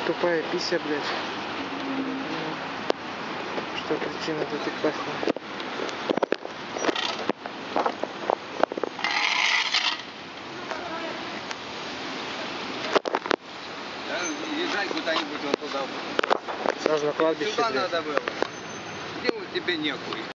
Тупая пися, блядь. Что причина тут и классная. Езжай куда-нибудь вот туда. Сразу на кладбище. Сюда блядь. надо было. Делать тебе нехуй.